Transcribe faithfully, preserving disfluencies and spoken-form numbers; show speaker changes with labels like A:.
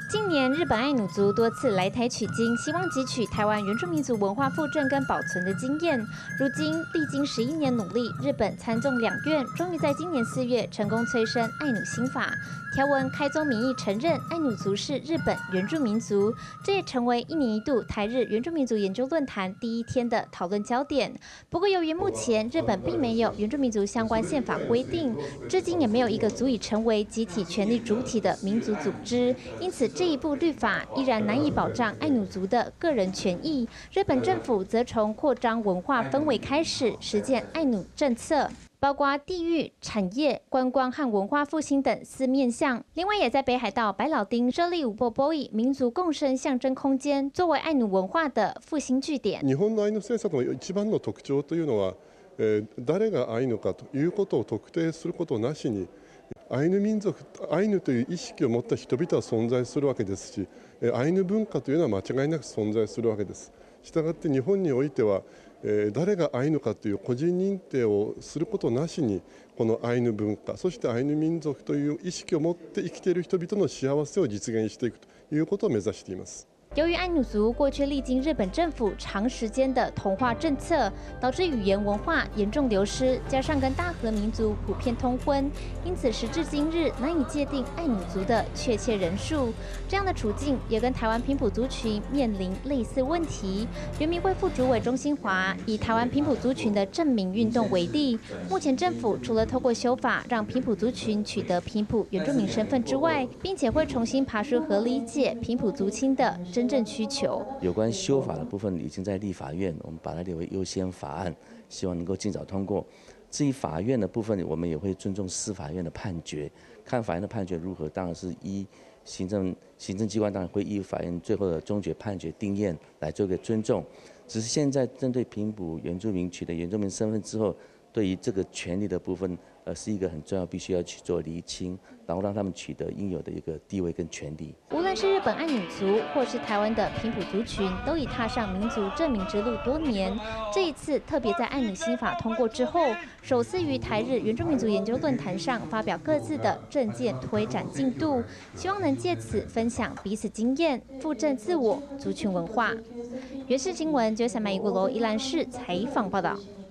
A: 近年，日本爱努族多次来台取经，希望汲取台湾原住民族文化复振跟保存的经验。如今，历经十一年努力，日本参众两院终于在今年四月成功催生爱努新法，条文开宗明义承认爱努族是日本原住民族，这也成为一年一度台日原住民族研究论坛第一天的讨论焦点。不过，由于目前日本并没有原住民族相关宪法规定，至今也没有一个足以成为集体权利主体的民族组织，因此这一部律法依然难以保障爱努族的个人权益。日本政府则从扩张文化氛围开始实践爱努政策，包括地域、产业、观光和文化复兴等四面向。另外，也在北海道白老町设立ウポポイ民族共生象征空间，作为爱努文化的复兴据点。
B: 日本のアイヌ政策の一番の特徴というのは、えー、誰がアイヌかということを特定することなしに。アイヌ民族、アイヌという意識を持った人々は存在するわけですし、アイヌ文化というのは間違いなく存在するわけです。したがって日本においては、誰がアイヌかという個人認定をすることなしに、このアイヌ文化、そしてアイヌ民族という意識を持って生きている人々の幸せを実現していくということを目指しています。
A: 由于爱努族过去历经日本政府长时间的同化政策，导致语言文化严重流失，加上跟大和民族普遍通婚，因此时至今日难以界定爱努族的确切人数。这样的处境也跟台湾平埔族群面临类似问题。原民会副主委钟新华以台湾平埔族群的正名运动为例，目前政府除了透过修法让平埔族群取得平埔原住民身份之外，并且会重新爬梳和理解平埔族亲的真正需求。
C: 有关修法的部分已经在立法院，我们把它列为优先法案，希望能够尽早通过。至于法院的部分，我们也会尊重司法院的判决，看法院的判决如何，当然是依行政行政机关当然会依法院最后的终决判决定验来做一个尊重。只是现在针对平埔原住民取得原住民身份之后，对于这个权利的部分，呃，是一个很重要，必须要去做厘清，然后让他们取得应有的一个地位跟权利。
A: 无论是日本爱努族，或是台湾的平埔族群，都已踏上民族正名之路多年。这一次特别在爱努新法通过之后，首次于台日原住民族研究论坛上发表各自的政见推展进度，希望能借此分享彼此经验，复振自我族群文化。原视新闻九三麦一古罗宜兰市采访报道。